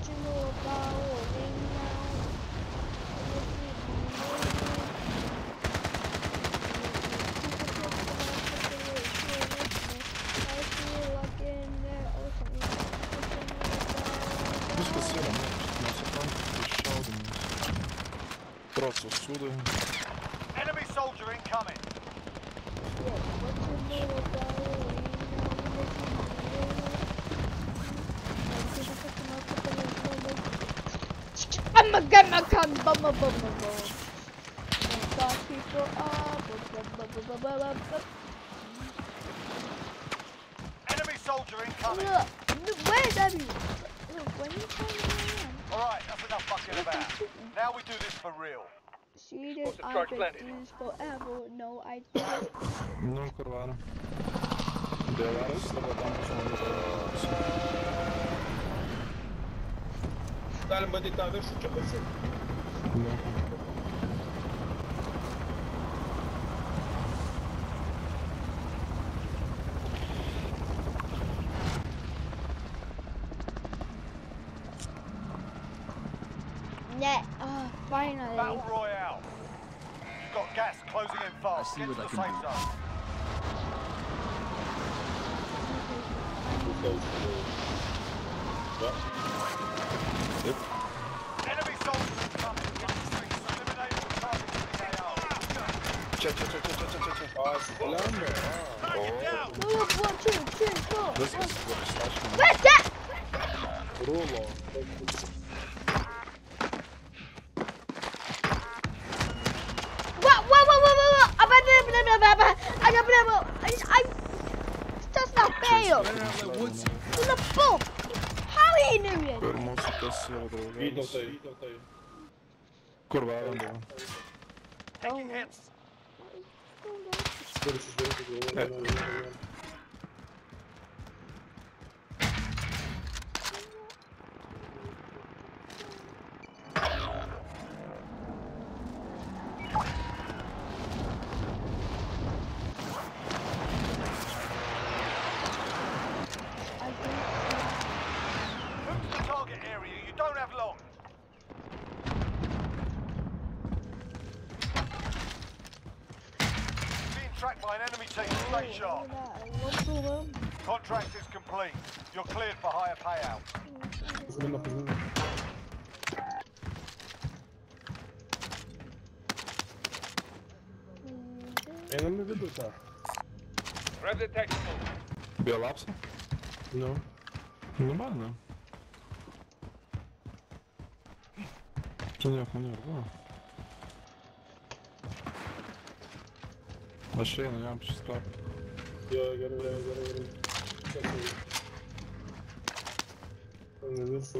you know about rolling now? Просто всюди. Enemy soldier incoming. I'm gonna come, bum, bum, bum, bum, bum. Got people up, Enemy soldier incoming. Look, where's Abby? Look, when you come around. Alright, that's enough fucking about. Now we do this for real. See this, I've been doing this forever. No, I didn't. Non curvare. Belarus, tada tam žmonės. Galim bandyti tą viršų čia pasiekti. Yeah, finally. Battle Royale. You've got gas closing in fast. Get to the safe zone. Yep. Enemy soldiers incoming. Eliminate all targets in the AO. Čia. Lemba. Look, 1, 2, 3, 4. Viskas ištaškina. Where's that? Rūlo. That's not fair. It's a book. How he knew it? Kur mūsų tas yra draugas. Vytautai. Kur varom buvo? Taking hits. Move to the target area. You don't have long. Being tracked by an enemy team. Stay sharp. Contract is complete. You're cleared for higher payout. Einam į vidų tą. Grab the tactical. Biolapsa? Nu. Нормально. Čia nieko nėra. Aš einu jam šis kartą. Jo, gerai. Viršų.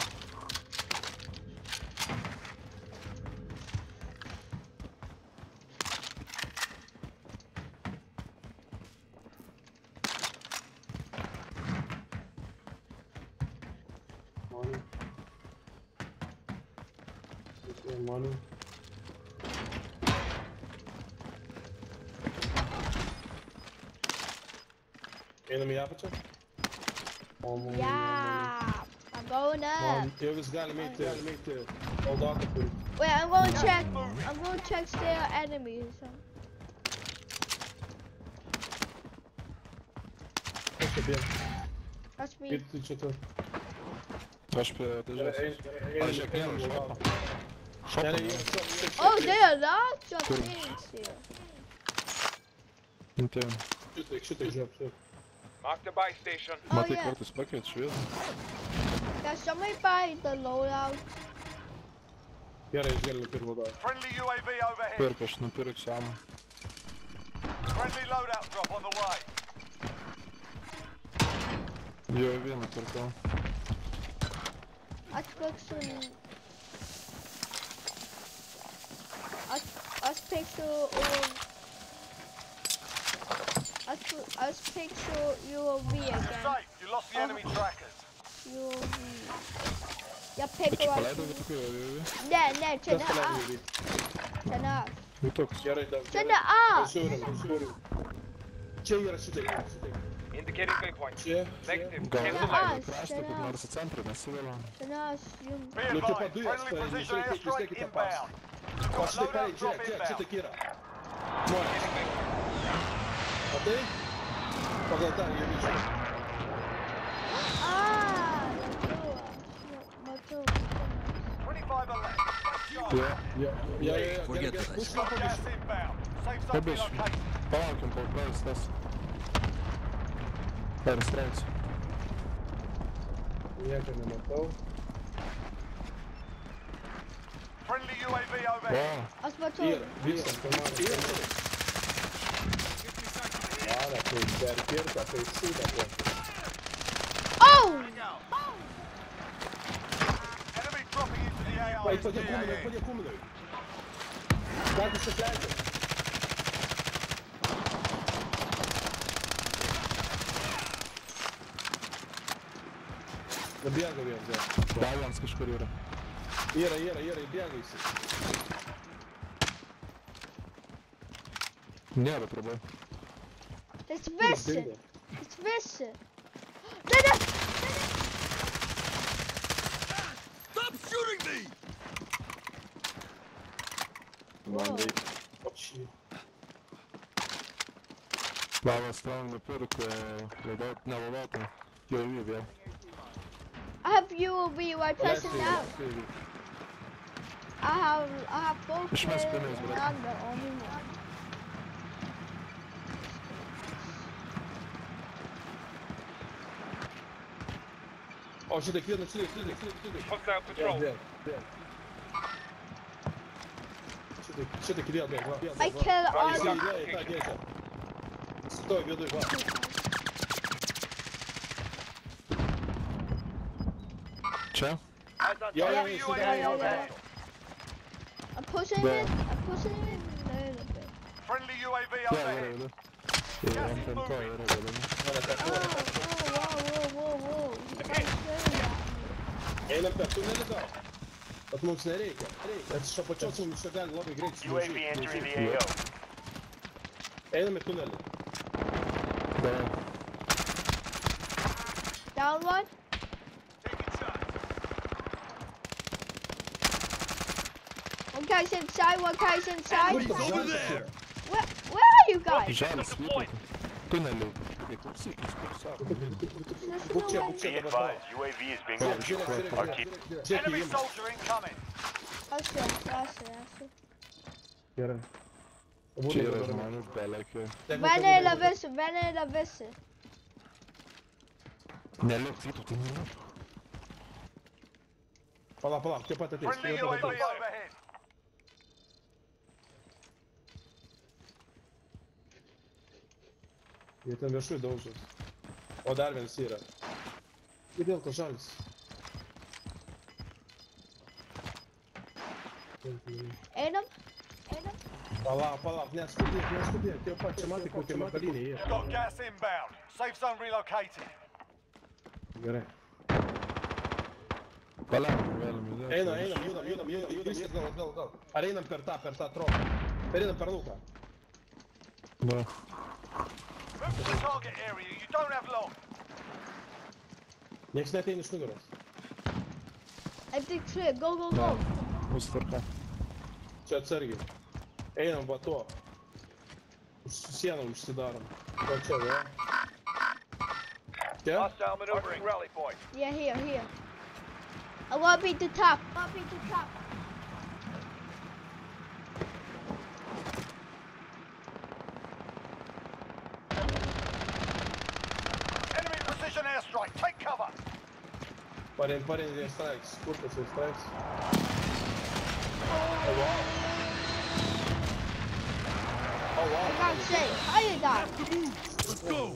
Money. Enemy aperture? Yeah, I'm going up. Jau vis galim eiti. Naudoti kur. Wait, I'm going to check. I'm going to check their enemies. Kas čia bėga? That's me. Ir tu čia tu. Aš prie dėžės. Aš šiek tiek šopa. Oh, there are lots of things here. Intern. Šitai žiūrėk. Mark the buy station. Oh, Matai yeah. kartais pakeit šviesą. Can somebody buy the loadout? Gerai, išgėlė pirmą dalį. Friendly UAV overhead. Pirk, aš nupirksiu amą. Friendly loadout drop on the way. Jo vieną pirkau. Let's picture UAV again. Safe. You lost the enemy trackers. UAV. Я Ты пикаю. полайдал вы такой UAV? Не, čia ne. Gerai, dar. Čia ne A. Pasiūrėm. Čia yra šitai. Indicating waypoint. Čia. Negative. Gal Cancel Aha, left. kraštą seniau. kaip nors į centrą nesivėlė. Seniau aš jums. Be Ну, типа, advised, дуешь, friendly парень, precision не airstrike шейки, не пас. inbound. А что ты, парень, Loadout drop Джек, что ты, inbound. Кира? Можешь. А ты? Поглотай, я вижу. Мотор. 25 are left. Я Forget пусть this. Got gas inbound. Safe zone Pabiškim. relocated. Palaukim, kol praeis tas. Perstraus. Nieko nematau. Friendly UAV O, overhead. Aš matau. Visam komandai. Vara, tai per kirtą, tai šūdą. Oh! Enemy dropping into the AR. Padėk kūminui. Ką tu supleidai? Nabėga vėl. dar vienas kažkur yra. Yra, įbėga jisai. Nėra problemų. Het is vissen. Het is vissen. Nee, nee. Stop shooting me! Man reikia. Apšį. Lavas ten nupirk, nevaldotų. Jau vėl. I have UAV right pressing down. I have both Išmes pinigus, brat. and the only one. O šitai vienas slidai. Hostile patrol. Šitai vėl bėg, va. I kill all Jisai the... įdėjo į tą dėžę. Stovi viduj, va. Čia? Eyes on Jo, target. Enemy jisai UAV dėjo. overhead. I'm pushing There. it. I'm pushing it a little bit. Friendly UAV Jo, yra overhead. vidu. Ir ant ant to yra vidu. Whoa. You can't say that. Einam per tunelį gal. Bet mums nereikia. Nes iš apačios mums čia gali labai greit UAV entering the AO. Einam į tunelį. Davai. Down one. Taking shots. One guy's inside. One guy's inside. Kur tas žaltas yra? Where are you guys? Žalis vytautų. Tunelių. Klausyk, kur sako. Būk čia Be dabar. advised, UAV is being Žiūrėk. Žiūrėk Enemy į jį. soldier incoming. Acho. Gerai. Čia yra žmonių belekio. Vene la visi. Neliuk vytautų, neliuk. Palauk, čia pat ateis. Friendly UAV overhead. Jie ten viešui daužas. O dar vienas yra. Ir vėl tas žalis. Einam. Palauk, neskubėk. Tie pat čia matai, kokie makaliniai jie. Got gas inbound. Safe zone relocated. Gerai. Paliam, galim įdėti. Einam, grįžkit gal. Ar einam per tą trobą? Einam per lauką. Va. Move to the target area. You don't have long. Nieks neteina iš nugaros. I think clear. Go. Mūsų tvarka. Čia atsargiai. Einam va tuo. Už sieną užsidarom. Va čia, va. Čia? Hostile maneuvering rally point. Yeah, here. I want to be the top. Enemy precision airstrike. Take cover. Parem jie strikes. Kur tas jie strikes? I can't say. How you got? Let's go!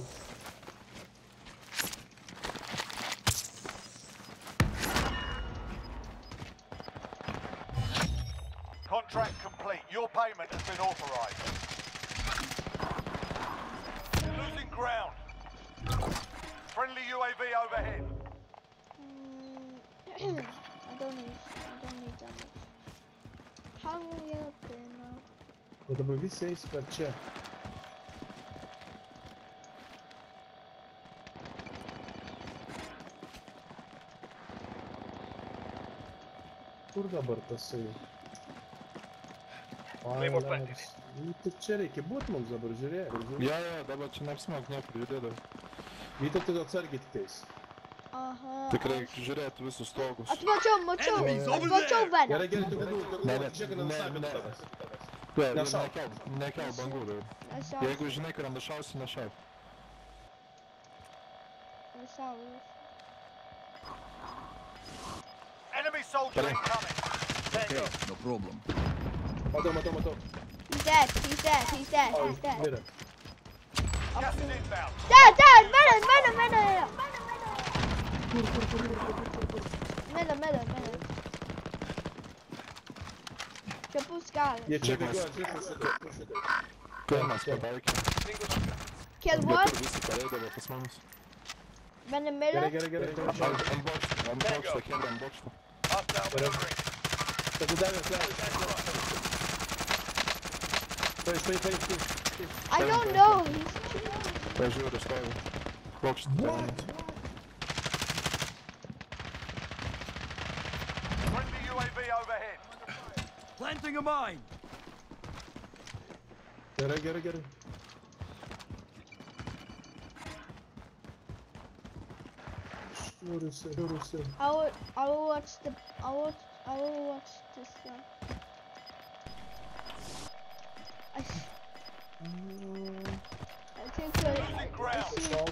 Contract complete. Your payment has been authorized. Losing ground. Friendly UAV overhead. I don't need that much. How will we get up there now? O dabar visi eis per čia. Kur dabar tasai? Claymore planted. Tai čia reikia būt mums dabar, žiūrėk. Jo, dabar čia neapsimok niekur judėdavai. Vytautai atsargiai tiktais. Aha. Tik reikia žiūrėti visus stogus. Aš mačiau Enemies over mačiau there. veną. Gerai, gerai, tu galiu, Ne, žiūrėk, nenusabinti tavęs. Nešauk. Nekel bangų. Aš Jeigu žinai, kur nušausi, nešauk. Enemy soldier incoming. Okay, no problem. Matau. He's dead. O, He's dead. mirė. Gas is inbound. Dead. Mena. Čia bus galas. Jie čia Žiūrėk, bėgioja, žiūrėk. Kai mes pataikėm. Kill Jie one. kur visi pareidavo pas mumis. Mena miller. Gerai. Ant bokšto, Hebra, ant bokšto. Hostile maneuvering. Tegu davė kelias. Stai. I don't know. Pažiūrė, stovi. Bokšte. Friendly UAV overhead. Planting a mine. Gerai. Šūrusi. I will watch this one. I think Losing ground.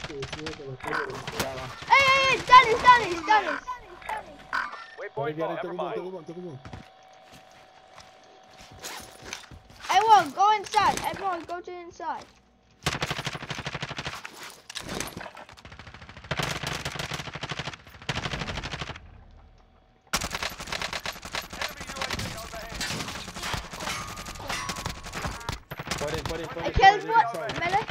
Hey, Stanley. Waypoint Gerai, marked. Never mind. tegu būn. Everyone, go inside. Everyone, go to inside. Enemy UAV overhead. Parei. I killed one. Miller.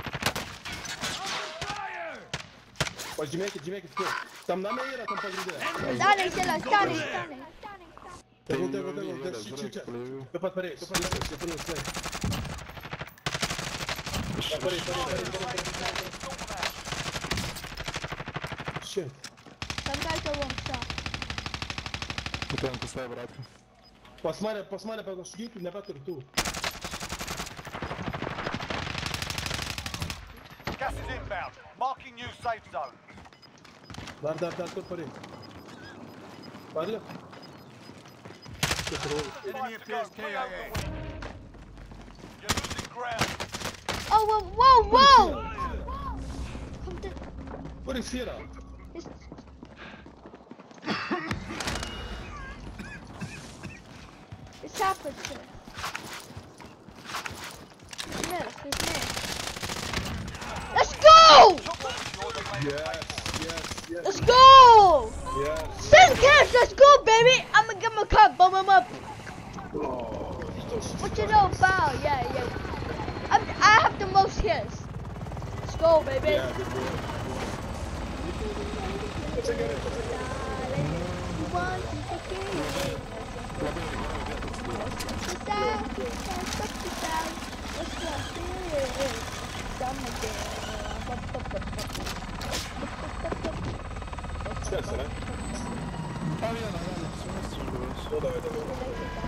Pažymėkit, kur. Tam name yra, tam pagrindė. Stanley. Tegu, čia. Taip pat pareis. Parei. Shit. Some guys are one shot. Putain, pas tave, bratkai. Pas mane panašuginkų nebeturi tų. Gas is inbound. Marking new safe zone. Dar, kur parei. Parli. Enemy appears KIA. You're losing ground. Oh, whoa! Come to. Kur jis yra? It's happened to. He's missed. Let's go! Yes. Let's go! Yes. 10 kills, let's go, baby! I'ma get my cup, bum him up. What you know about? Yeah. I have the most kills. Let's go, baby. Yeah, good boy. Kas yra? A vieną, sumesti žuvis. Nu, davai.